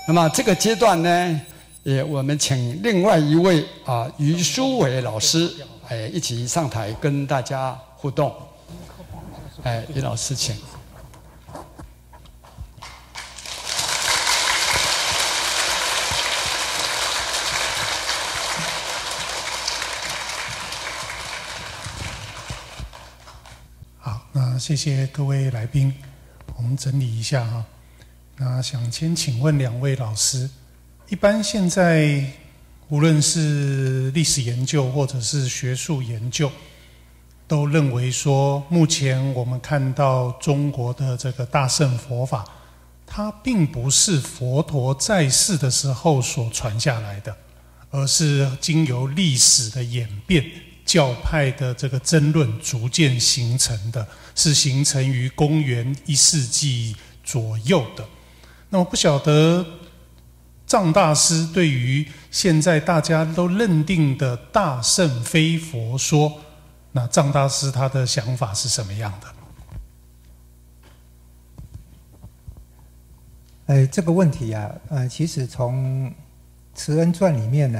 那么这个阶段呢，我们请另外一位于书伟老师，一起上台跟大家互动。于老师请。 好，那谢谢各位来宾，我们整理一下哈。那想先请问两位老师，一般现在无论是历史研究或者是学术研究，都认为说，目前我们看到中国的这个大乘佛法，它并不是佛陀在世的时候所传下来的，而是经由历史的演变，教派的这个争论逐渐形成的，是形成于公元1世纪左右的。那么不晓得藏大师对于现在大家都认定的大乘非佛说，那藏大师他的想法是什么样的？这个问题啊，其实从《慈恩传》里面呢，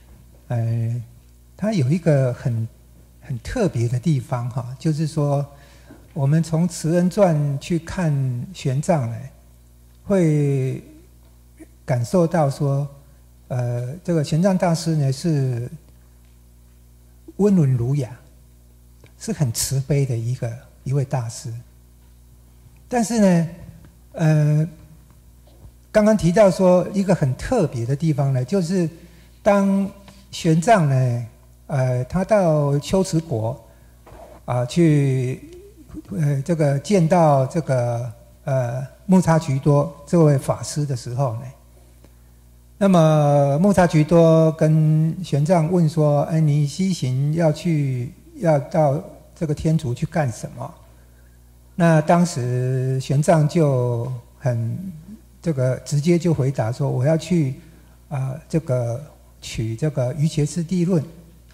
它有一个很特别的地方哈，就是说，我们从《慈恩传》去看玄奘呢，会感受到说，这个玄奘大师呢是温文儒雅，是很慈悲的一位大师。但是呢，刚刚提到说一个很特别的地方呢，就是当玄奘呢，他到龟兹国去这个见到这个木叉渠多这位法师的时候呢，那么木叉渠多跟玄奘问说：“你西行要到这个天竺去干什么？”那当时玄奘就很这个直接就回答说：“我要去这个取这个瑜伽师地论。”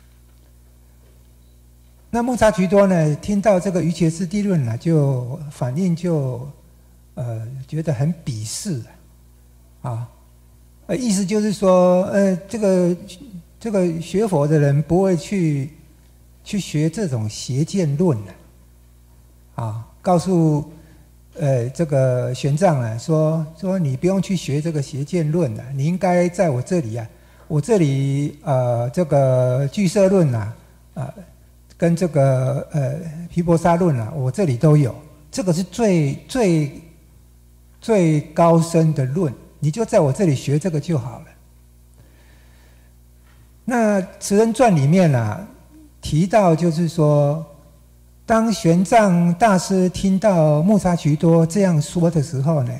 那木叉渠多呢，听到这个瑜伽师地论呢，就反应就觉得很鄙视意思就是说，这个学佛的人不会去学这种邪见论告诉这个玄奘呢，说你不用去学这个邪见论了，你应该在我这里我这里这个俱舍论跟这个毗婆沙论我这里都有，这个是最高深的论，你就在我这里学这个就好了。那《慈恩传》里面提到，就是说，当玄奘大师听到木叉渠多这样说的时候呢，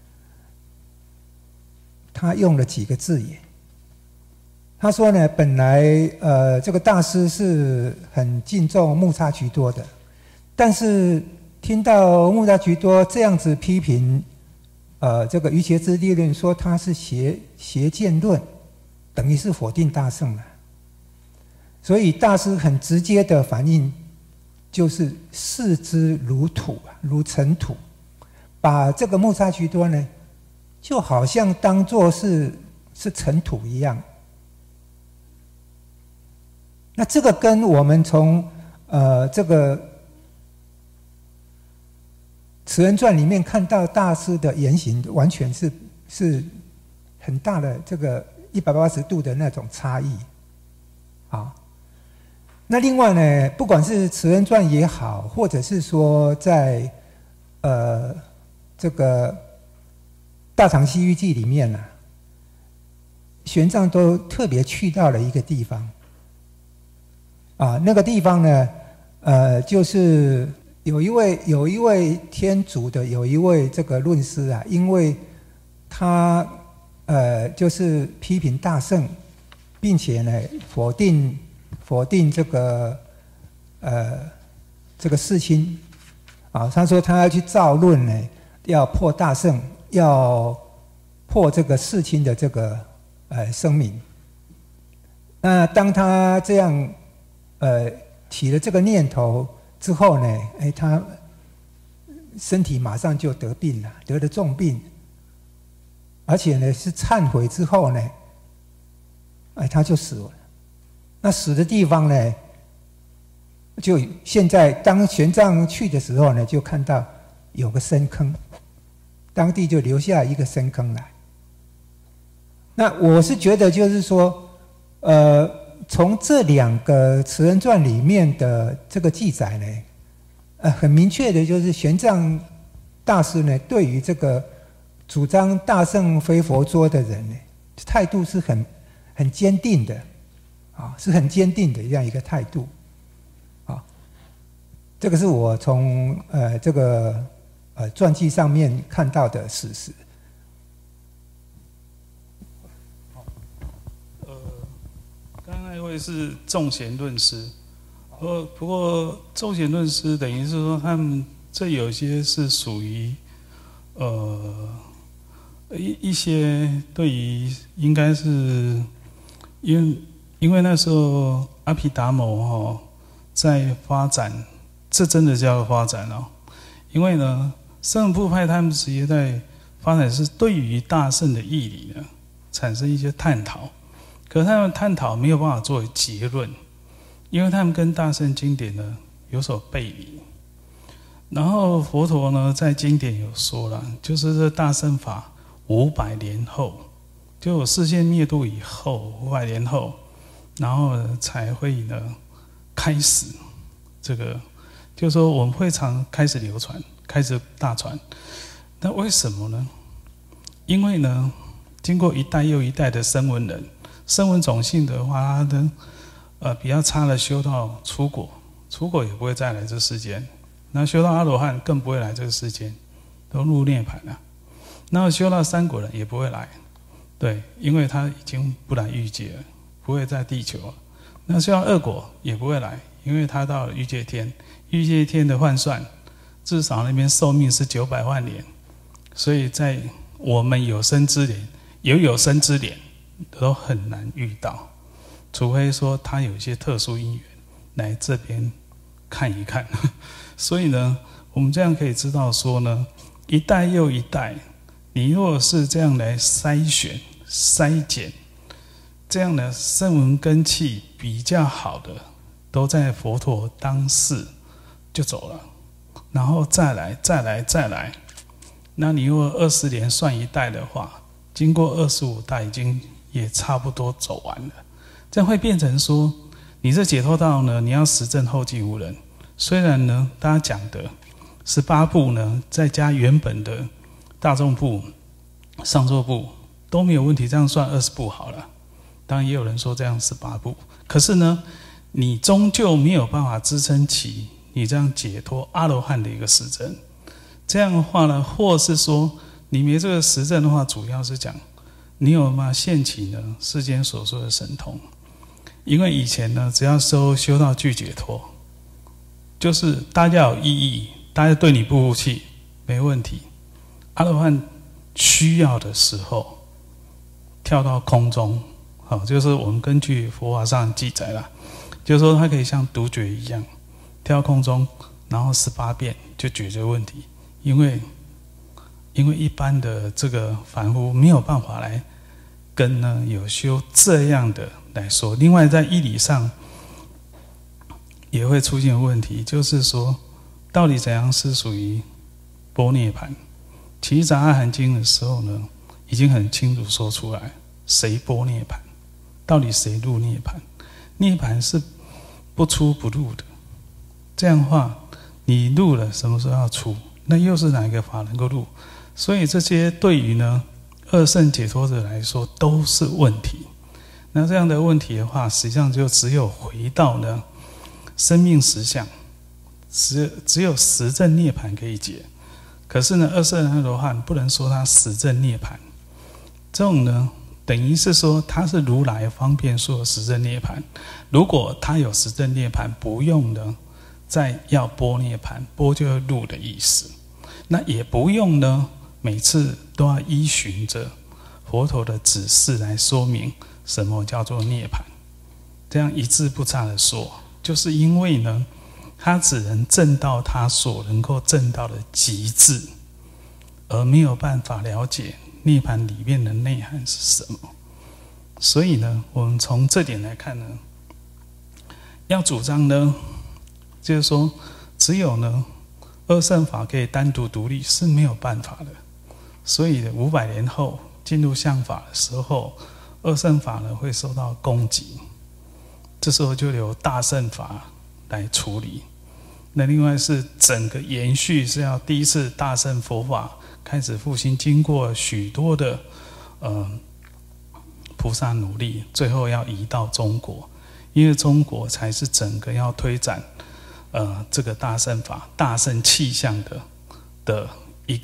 他用了几个字眼。他说呢，本来这个大师是很敬重木叉渠多的，但是听到木叉渠多这样子批评这个瑜伽师地论，说他是邪见论，等于是否定大乘了。所以大师很直接的反应就是视之如土如尘土，把这个木叉渠多呢，就好像当作是尘土一样。那这个跟我们从这个《慈恩传》里面看到大师的言行，完全是很大的这个180度的那种差异那另外呢，不管是《慈恩传》也好，或者是说在这个《大唐西域记》里面玄奘都特别去到了一个地方那个地方呢，就是有一位天竺的有一位这个论师因为他就是批评大乘，并且呢否定这个世亲他说他要去造论呢，要破大乘，要破这个世亲的这个声明。那当他这样起了这个念头之后呢，他身体马上就得病了，得了重病。 而且呢是忏悔之后呢，哎，他就死了。那死的地方呢，就现在当玄奘去的时候呢，就看到有个深坑，当地就留下一个深坑来。那我是觉得就是说，从这2个慈恩传里面的这个记载呢，很明确的就是玄奘大师呢，对于这个主张大乘非佛说的人呢，态度是很坚定的，啊，是很坚定的这样一个态度，啊，这个是我从这个传记上面看到的事实。 刚刚那位是众贤论师，不过众贤论师等于是说他们这有些是属于一些对于应该是因为那时候阿毗达摩在发展，这真的叫发展哦。因为呢，圣部派他们直接在发展是对于大乘的义理呢产生一些探讨，可是他们探讨没有办法作为结论，因为他们跟大乘经典呢有所背离。然后佛陀呢在经典有说了，就是这大乘法500年后，就世界灭度以后500年后，然后呢才会呢开始这个，就是说我们会开始流传，开始大传。那为什么呢？因为呢，经过一代又一代的声闻人，声闻种姓的话，他的比较差的修到出果，出果也不会再来这世间。那修到阿罗汉更不会来这个世间，都入涅槃了。然后修到三果人也不会来，对，因为他已经不来欲界了，不会在地球了。那修到二果也不会来，因为他到了欲界天，欲界天的换算，至少那边寿命是900万年，所以在我们有生之年，有生之年都很难遇到，除非说他有一些特殊因缘来这边看一看。所以呢，我们这样可以知道说呢，一代又一代，你若是这样来筛选、筛检，这样的声闻根器比较好的，都在佛陀当世就走了，然后再来，那你如果20年算一代的话，经过25代已经也差不多走完了，这样会变成说，你这解脱道呢，你要实证后继无人。虽然呢，大家讲的18部呢，再加原本的大众部、上座部都没有问题，这样算20部好了。当然也有人说这样18部，可是呢，你终究没有办法支撑起你这样解脱阿罗汉的一个实证。这样的话呢，或是说你没这个实证的话，主要是讲你有没有现起呢世间所说的神通。因为以前呢，只要修到具解脱，就是大家有异议，大家对你不服气，没问题。阿罗汉需要的时候，跳到空中，就是我们根据佛法上记载啦，就是说他可以像独觉一样，跳到空中，然后18遍就解决问题。因为一般的这个凡夫没有办法来跟呢有修这样的来说。另外在义理上也会出现问题，就是说到底怎样是属于般涅槃？其实在阿含经的时候呢，已经很清楚说出来，谁般涅槃，到底谁入涅槃？涅槃是不出不入的，这样的话，你入了什么时候要出？那又是哪一个法能够入？所以这些对于呢二圣解脱者来说都是问题。那这样的问题的话，实际上就只有回到呢生命实相，只有实证涅槃可以解。可是呢，二圣阿罗汉不能说他实证涅槃，这种呢，等于是说他是如来方便说的实证涅槃。如果他有实证涅槃，不用呢再要般涅槃，般就是入的意思。那也不用呢每次都要依循着佛陀的指示来说明什么叫做涅槃，这样一字不差的说，就是因为呢他只能证到他所能够证到的极致，而没有办法了解涅槃里面的内涵是什么。所以呢，我们从这点来看呢，要主张呢，就是说只有呢二乘法可以单独独立是没有办法的。所以500年后进入相法的时候，二乘法呢会受到攻击，这时候就由大乘法来处理。那另外是整个延续是要第一次大乘佛法开始复兴，经过许多的菩萨努力，最后要移到中国，因为中国才是整个要推展这个大乘法、大乘气象的一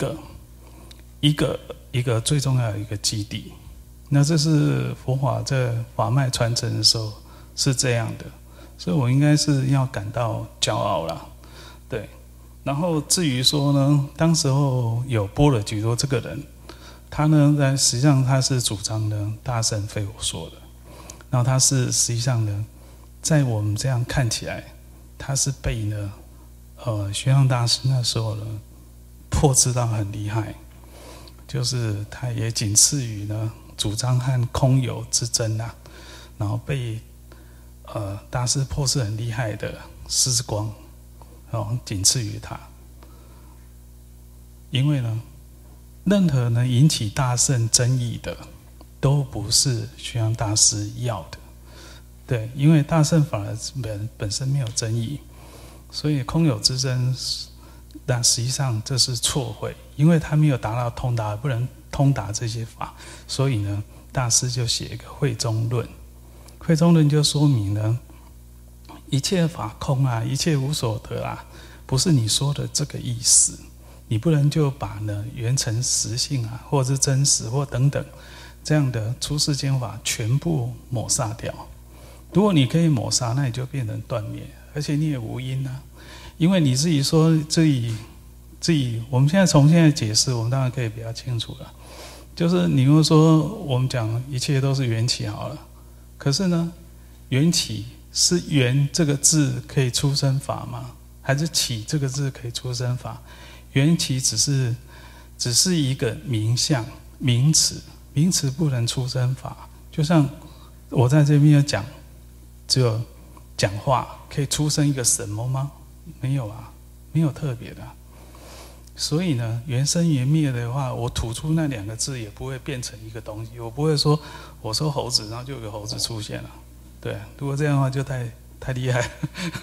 个最重要的一个基地。那这是佛法在法脉传承的时候是这样的，所以我应该是要感到骄傲啦。对，然后至于说呢，当时候有般若居多这个人，他呢实际上他是主张呢大乘非我说的，然后他是实际上呢，在我们这样看起来，他是被呢玄奘大师那时候呢破知道很厉害，就是他也仅次于呢主张和空有之争啊，然后被大师破是很厉害的释之光仅次于他。因为呢任何呢引起大乘争议的都不是玄奘大师要的。对，因为大乘法本身没有争议，所以空有之争，但实际上这是错会，因为他没有达到通达，不能通达这些法，所以呢大师就写一个慧中论。慧中论就说明呢，一切法空啊，一切无所得啊，不是你说的这个意思。你不能就把呢缘成实性啊，或者是真实或等等这样的出世间法全部抹杀掉。如果你可以抹杀，那你就变成断灭，而且你也无因啊。因为你自己说自己，我们现在解释，我们当然可以比较清楚了。就是你如果说我们讲一切都是缘起好了，可是呢，缘起是缘这个字可以出生法吗？还是起这个字可以出生法？缘起只是一个名相名词，名词不能出生法。就像我在这边讲，只有讲话可以出生一个什么吗？没有啊，没有特别的啊。所以呢，缘生缘灭的话，我吐出那2个字也不会变成一个东西。我不会说我说猴子，然后就有个猴子出现了。对，如果这样的话就太厉害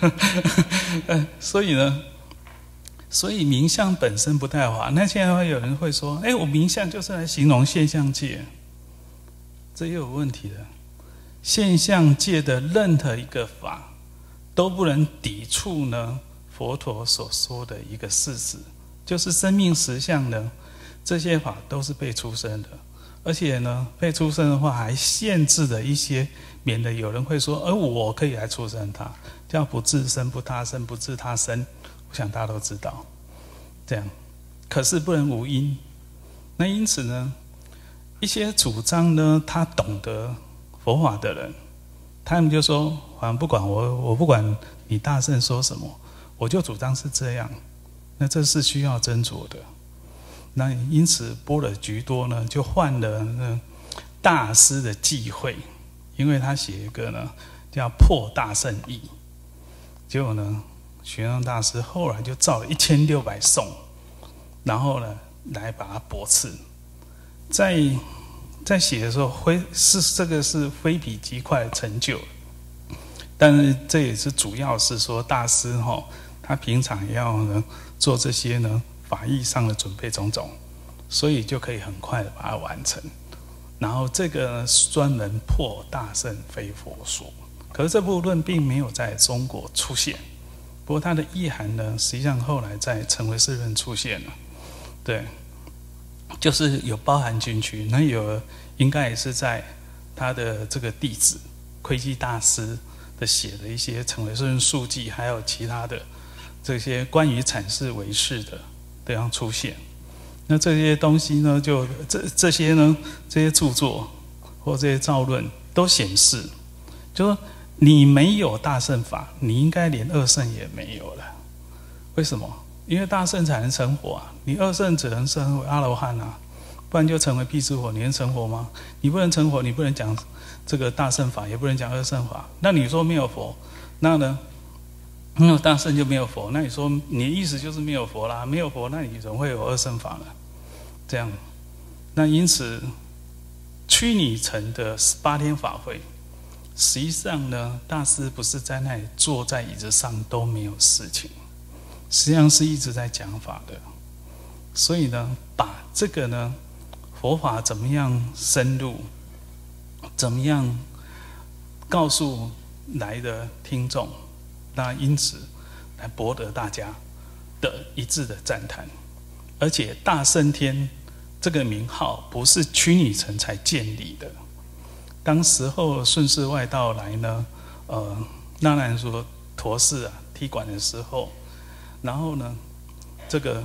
所以名相本身不太好。那现在会有人会说，我名相就是来形容现象界，这也有问题的。现象界的任何一个法都不能抵触呢佛陀所说的一个事实，就是生命实相呢，这些法都是被出生的，而且呢被出生的话还限制了一些，免得有人会说我可以来出生它，叫不自生不他生不自他生，我想大家都知道这样。可是不能无因。那因此呢，一些主张呢他懂得佛法的人，他们就说反正不管我不管你大圣说什么，我就主张是这样。那这是需要斟酌的。那因此般若居多呢就换了大师的忌讳，因为他写一个呢叫破大圣义，结果呢玄奘大师后来就造了1600颂，然后呢来把它驳斥。在写的时候这个是非比极快的成就，但是这也是主要是说大师他平常要呢做这些呢法义上的准备种种，所以就可以很快的把它完成。然后这个专门破大圣非佛说，可是这部论并没有在中国出现，不过它的意涵呢实际上后来在成唯识论出现了。对，就是有包含进去。那有应该也是在他的这个弟子窥基大师的写的一些成唯识论述记，还有其他的这些关于阐释唯识的这样出现。那这些东西呢，就这些著作或这些造论都显示，就说你没有大乘法，你应该连二乘也没有了。为什么？因为大乘才能成佛啊，你二乘只能成为阿罗汉啊。 不然就成为辟支佛。你能成佛吗？你不能成佛，你不能讲这个大乘法，也不能讲二乘法。那你说没有佛，那呢？没有大乘就没有佛。那你说你的意思就是没有佛啦？没有佛，那你怎么会有二乘法呢？这样，那因此须弥城的18天法会，实际上呢，大师不是在那里坐在椅子上都没有事情，实际上是一直在讲法的。所以呢，把这个呢，佛法怎么样深入，怎么样告诉来的听众，那因此来博得大家的一致的赞叹。而且大圣天这个名号不是须弥城才建立的，当时候顺世外道来呢，那兰说陀寺啊踢馆的时候，然后呢，这个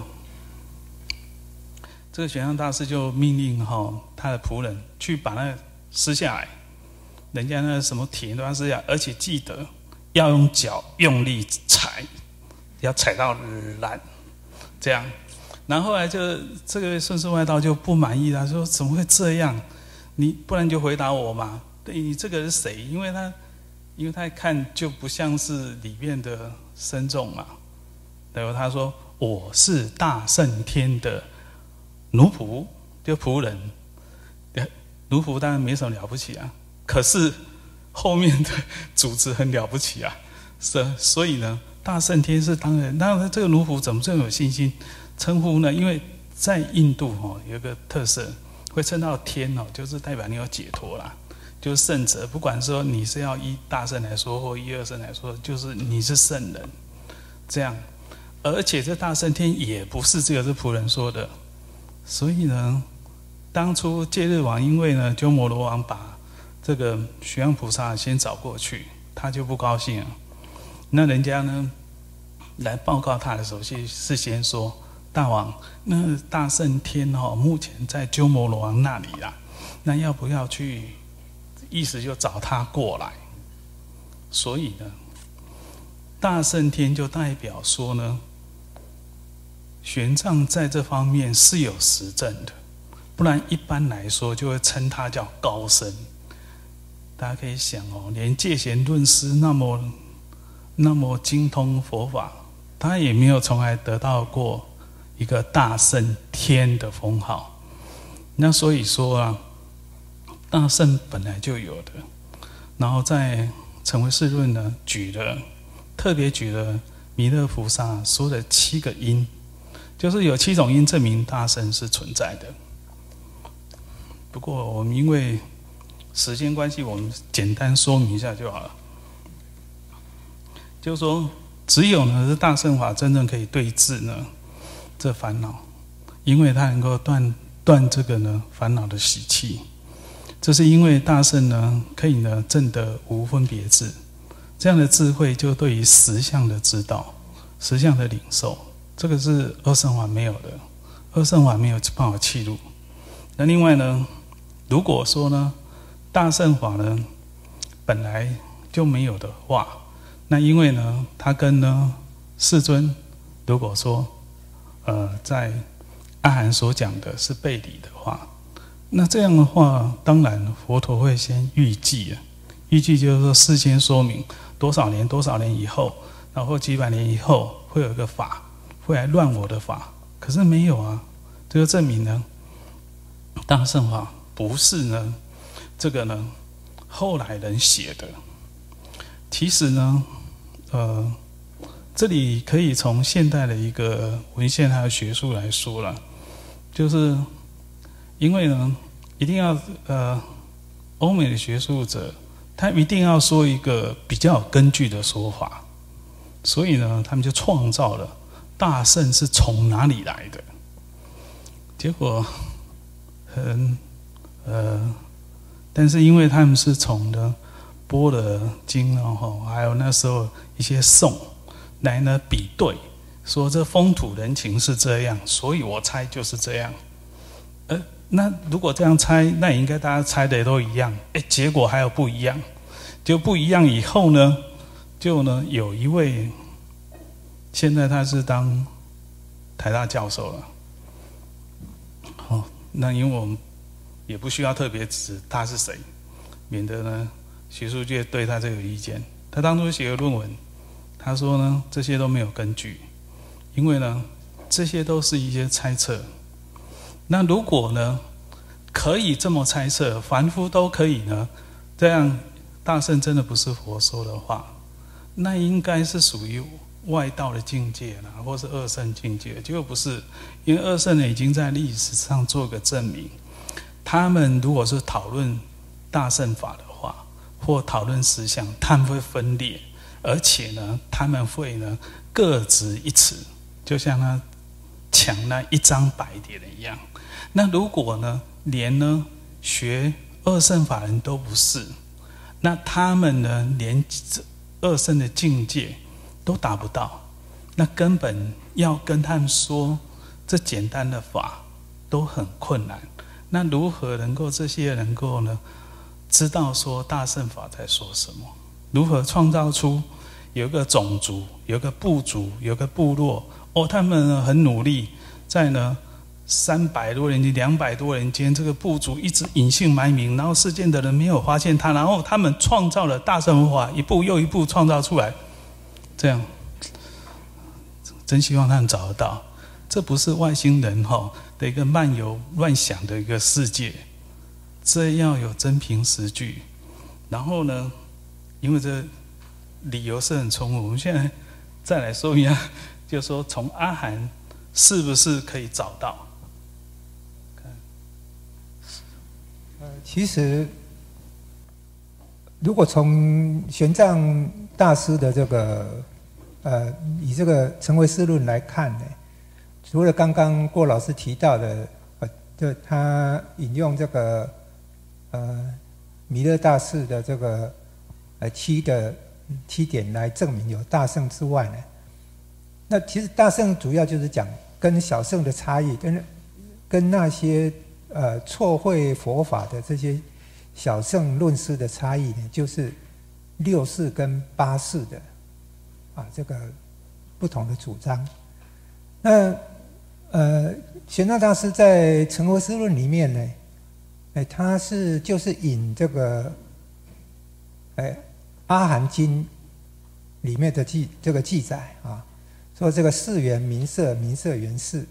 玄奘大师就命令他的仆人去把那个撕下来，人家那什么铁都要撕下来，而且记得要用脚用力踩，要踩到烂，这样。然后后来就这个顺世外道就不满意了，说怎么会这样？你不然就回答我嘛。对，你这个是谁？因为他看就不像是里面的僧众嘛。然后他说我是大圣天的奴仆，就仆人。奴仆当然没什么了不起啊，可是后面的主子很了不起啊。所以呢，大圣天是当然，那这个奴仆怎么这么有信心？称呼呢？因为在印度有一个特色，会称到天就是代表你有解脱啦，就是圣者。不管说你是要依大圣来说，或依二圣来说，就是你是圣人，这样。而且这大圣天也不是只有这仆人说的，所以呢，当初戒日王因为呢鸠摩罗王把这个玄奘菩萨先找过去，他就不高兴了。那人家呢来报告他的时候，是先说。大王，那大圣天目前在鸠摩罗王那里啦，那要不要去？意思就找他过来。所以呢，大圣天就代表说呢，玄奘在这方面是有实证的，不然一般来说就会称他叫高僧。大家可以想连戒贤论师那么精通佛法，他也没有从来得到过一个大圣天的封号。那所以说啊，大圣本来就有的。然后在成唯识论呢，特别举了弥勒菩萨说的7个因，就是有7种因证明大圣是存在的。不过我们因为时间关系，我们简单说明一下就好了。就是说，只有呢是大乘法真正可以对治呢这烦恼，因为它能够断这个呢烦恼的习气。这是因为大乘呢可以呢证得无分别智，这样的智慧就对于实相的知道、实相的领受，这个是二乘法没有的，二乘法没有办法契入。那另外呢，如果说呢大乘法呢本来就没有的话，那因为呢它跟呢世尊如果说在阿含所讲的是背离的话，那这样的话，当然佛陀会先预计预计就是说事先说明多少年以后，然后几百年以后会有一个法会来乱我的法，可是没有啊，这就证明呢大乘法不是呢这个呢后来人写的。其实呢这里可以从现代的一个文献还有学术来说了，就是因为呢一定要欧美的学术者他一定要说一个比较有根据的说法，所以呢他们就创造了大圣是从哪里来的。结果但是因为他们是从的般若经还有那时候一些颂来呢比对，说这风土人情是这样，所以我猜就是这样。那如果这样猜，那也应该大家猜的也都一样。结果还有不一样，就不一样以后呢，就呢有一位，现在他是当台大教授了。 那因为我们也不需要特别指他是谁，免得呢学术界对他这个有意见。他当初写个论文，他说呢这些都没有根据，因为呢这些都是一些猜测。那如果呢可以这么猜测，凡夫都可以呢，这样大圣真的不是佛说的话，那应该是属于外道的境界啦，或是二圣境界，结果不是。因为二圣呢已经在历史上做个证明，他们如果是讨论大乘法的话，或讨论实相，他们会分裂，而且呢他们会呢各执一词，就像他抢那一张白牒的一样。那如果呢连呢学二乘法人都不是，那他们呢连二乘的境界都达不到，那根本要跟他们说这简单的法都很困难。那如何能够这些能够呢知道说大乘法在说什么？如何创造出有一个种族，有一个部族，有一个部落？他们呢很努力，在呢300多人、200多人间，这个部族一直隐姓埋名，然后世间的人没有发现他，然后他们创造了大乘法，一步又一步创造出来。这样，真希望他们找得到，这不是外星人的一个漫游乱想的一个世界，这要有真凭实据。然后呢，因为这理由是很充分，我们现在再来说一下，就是说从阿含是不是可以找到？ 其实如果从玄奘大师的这个以这个成唯识论来看呢，除了刚刚郭老师提到的，就他引用这个弥勒大士的这个7点来证明有大乘之外呢，那其实大乘主要就是讲跟小乘的差异，跟那些错会佛法的这些小乘论师的差异呢，就是6世跟8世的这个不同的主张。那玄奘大师在《成唯识论》里面呢，他就是引这个阿含经里面的这个记载说这个四缘名色，名色缘事。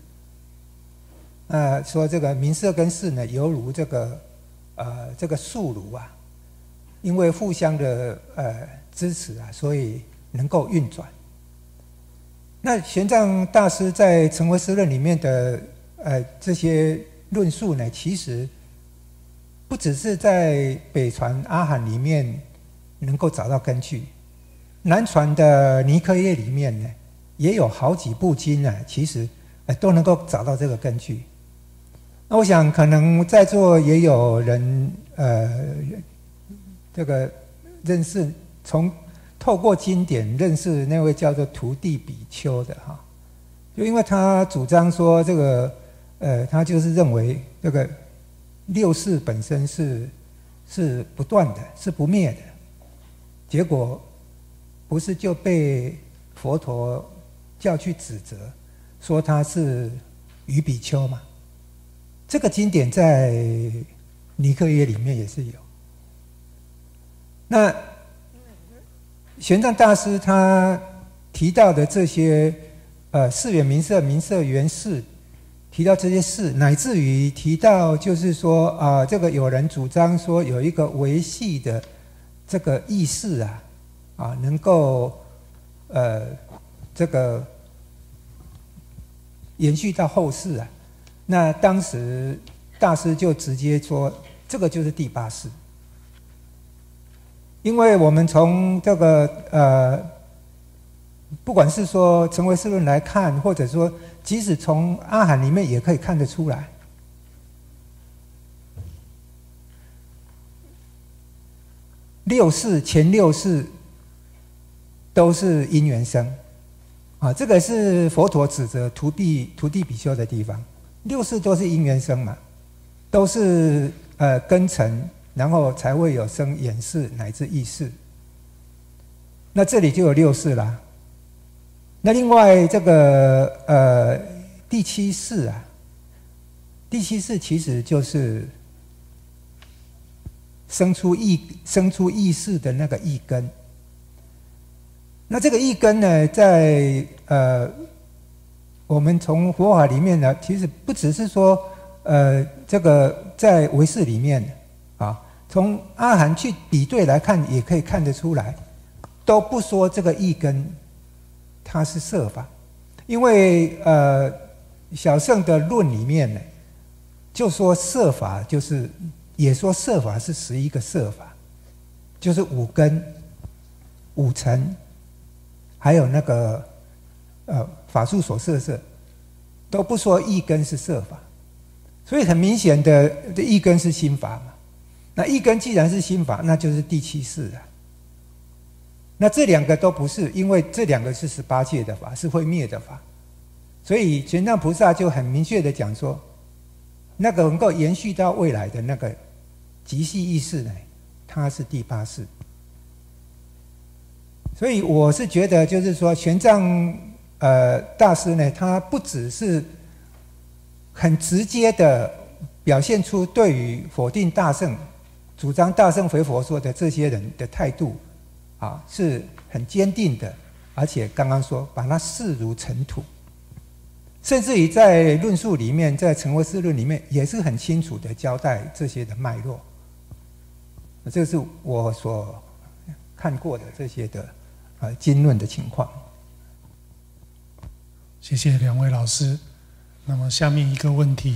说这个名色跟事呢，犹如这个树炉因为互相的支持所以能够运转。那玄奘大师在《成唯识论》里面的这些论述呢，其实不只是在北传阿含里面能够找到根据，南传的尼科耶里面呢，也有好几部经其实都能够找到这个根据。那我想可能在座也有人这个认识，透过经典认识那位叫做徒弟比丘的就因为他主张说这个他就是认为这个6世本身是不断的，是不灭的，结果不是就被佛陀叫去指责，说他是愚比丘嘛？这个经典在尼科耶里面也是有。那玄奘大师他提到的这些四缘名色，名色缘事，提到这些事，乃至于提到就是说这个有人主张说有一个维系的这个意识能够这个延续到后世那当时大师就直接说这个就是第8世。因为我们从这个不管是说成唯识论来看，或者说即使从阿含里面也可以看得出来，前6世都是因缘生这个是佛陀指责徒弟比丘的地方。6世都是因缘生嘛，都是根尘，然后才会有生眼识乃至意识。那这里就有6世啦。那另外这个第7世第七识其实就是生出意识的那个意根。那这个意根呢，在我们从佛法里面呢，其实不只是说这个在唯识里面啊，从阿含去比对来看，也可以看得出来，都不说这个意根它是色法，因为小乘的论里面呢，就说色法就是也说色法是11个色法，就是五根、五尘，还有那个法术所摄色，都不说意根是色法，所以很明显的意根是心法嘛。那意根既然是心法，那就是第七识啊。那这两个都不是，因为这两个是18界的法，是会灭的法，所以玄奘菩萨就很明确的讲说，那个能够延续到未来的那个极细意识呢，它是第8识。所以我是觉得，就是说玄奘大师呢，他不只是很直接的表现出对于否定大乘、主张大乘非佛说的这些人的态度啊，是很坚定的，而且刚刚说把它视如尘土，甚至于在论述里面，在《成唯识论》里面也是很清楚的交代这些的脉络。这是我所看过的这些的经论的情况。 谢谢两位老师。那么下面一个问题，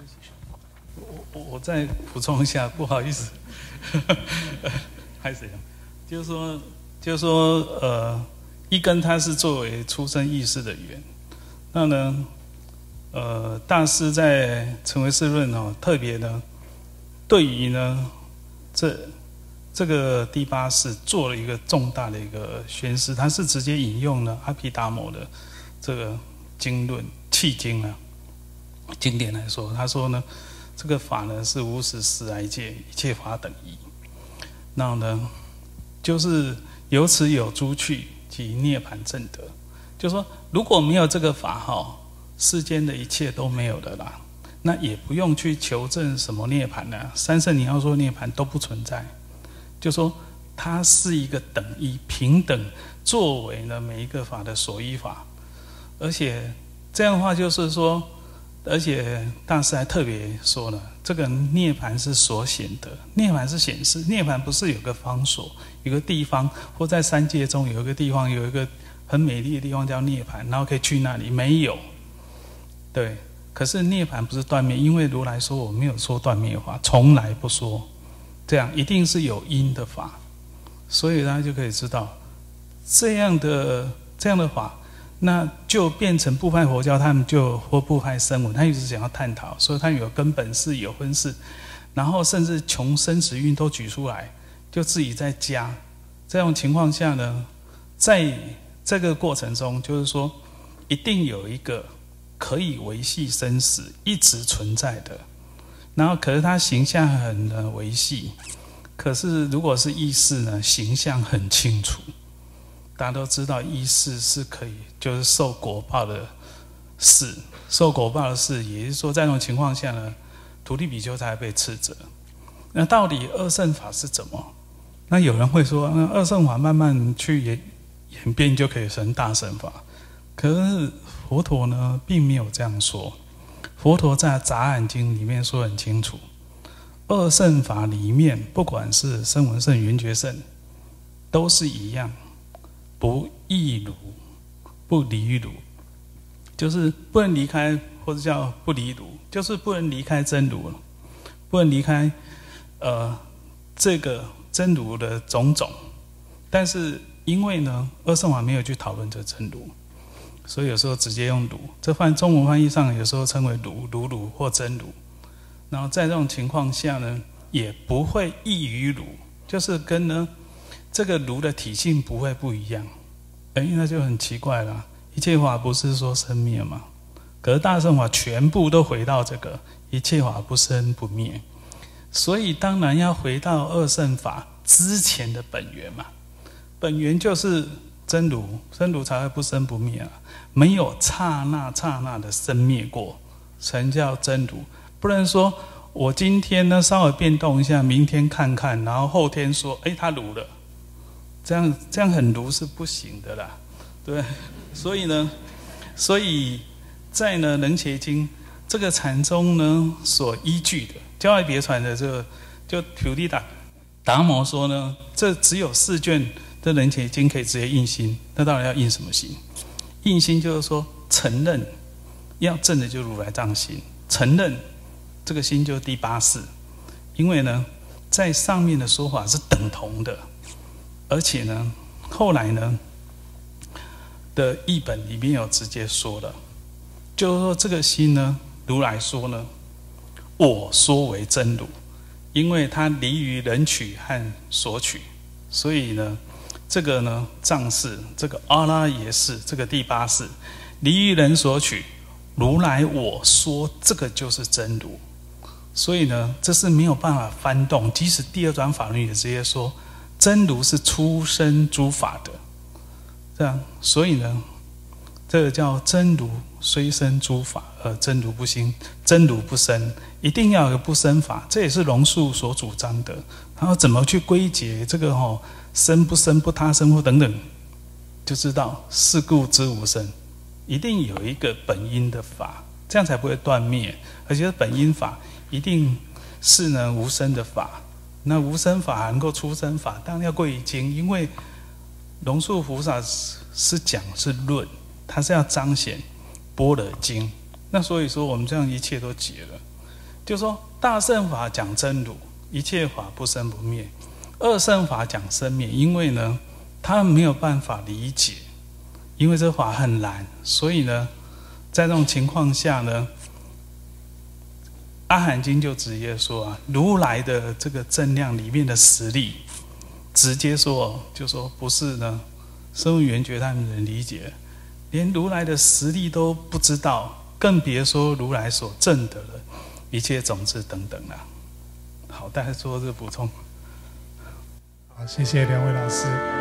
我再补充一下，不好意思，还是就是说，一根它是作为出生意识的缘，那呢，大师在《成唯识论》特别呢，对于呢这个第8识做了一个重大的一个宣示，他是直接引用了阿毗达摩的这个经论契经啊，经典来说，他说呢，这个法呢是无始时来界，一切法等一。那呢，就是由此有诸趣及涅槃正德。就说如果没有这个法世间的一切都没有的啦，那也不用去求证什么涅槃啦，三圣你要说涅槃都不存在。就说它是一个等一平等，作为呢每一个法的所依法，而且这样的话就是说，而且大师还特别说了，这个涅槃是所显的，涅槃是显示，涅槃不是有个方所，有个地方，或在三界中有一个地方，有一个很美丽的地方叫涅槃，然后可以去那里，没有。对，可是涅槃不是断灭，因为如来说我没有说断灭法，从来不说。这样一定是有因的法，所以大家就可以知道，这样的法，那就变成部派佛教，他们或部派声闻，他一直想要探讨，所以他有根本式、有分式，然后甚至穷生死运都举出来，就自己在加。这种情况下呢，在这个过程中，就是说，一定有一个可以维系生死、一直存在的。然后，可是他形象很维系，可是如果是意识呢，形象很清楚。大家都知道，意识是可以就是受果报的事，受果报的事，也就是说，在这种情况下呢，土地比丘才被斥责。那到底二乘法是怎么？那有人会说，那二乘法慢慢去演变就可以成大乘法。可是佛陀呢，并没有这样说。佛陀在《杂案经》里面说很清楚，二乘法里面，不管是声闻乘、缘觉乘，都是一样，不异如，不离如，就是不能离开，或者叫不离如，就是不能离开真如，不能离开这个真如的种种。但是因为呢，二乘法没有去讨论这真如。所以有时候直接用如，这中文翻译上有时候称为如或真如。然后在这种情况下呢，也不会异于如，就是跟呢这个如的体性不会不一样。那就很奇怪了。一切法不是说生灭嘛？可是大乘法全部都回到这个一切法不生不灭，所以当然要回到二乘法之前的本源嘛。本源就是真如，真如才会不生不灭啊。没有刹那的生灭过，成叫真如， 不能说我今天呢稍微变动一下，明天看看，然后后天说，哎，它儒了，这样很儒是不行的啦，对。所以在呢《楞伽经》这个禅宗呢所依据的教外别传的这个，就土地达摩说呢，这只有4卷的《楞伽经》可以直接印心，那到底要印什么心？印心就是说承认要证的就如来藏心，承认这个心就是第8识，因为呢在上面的说法是等同的，而且呢后来呢的译本里面有直接说了，就是说这个心呢，如来说呢，我说为真如，因为它离于人取和所取，所以呢，这个呢藏识，这个阿拉耶识，这个第8识，离于人所取，如来我说这个就是真如，所以呢，这是没有办法翻动，即使第2转法轮也直接说，真如是出生诸法的。这样，所以呢，这个叫真如虽生诸法，而真如不兴，真如不生，一定要有个不生法，这也是龙树所主张的。然后怎么去归结这个生不生、不他生或等等，就知道是故知无生，一定有一个本因的法，这样才不会断灭。而且本因法一定是呢无生的法，那无生法能够出生法，当然要归于经，因为龙树菩萨是讲是论，他是要彰显般若经。那所以说我们这样一切都解了，就是说大乘法讲真如，一切法不生不灭；二乘法讲生灭，因为呢他没有办法理解，因为这法很难，所以呢在这种情况下呢，阿含经就直接说啊，如来的这个正量里面的实力，直接说就说不是呢声闻缘觉他们能理解，连如来的实力都不知道，更别说如来所证得的一切种子等等了。好，大家做这个补充。 好，谢谢2位老师。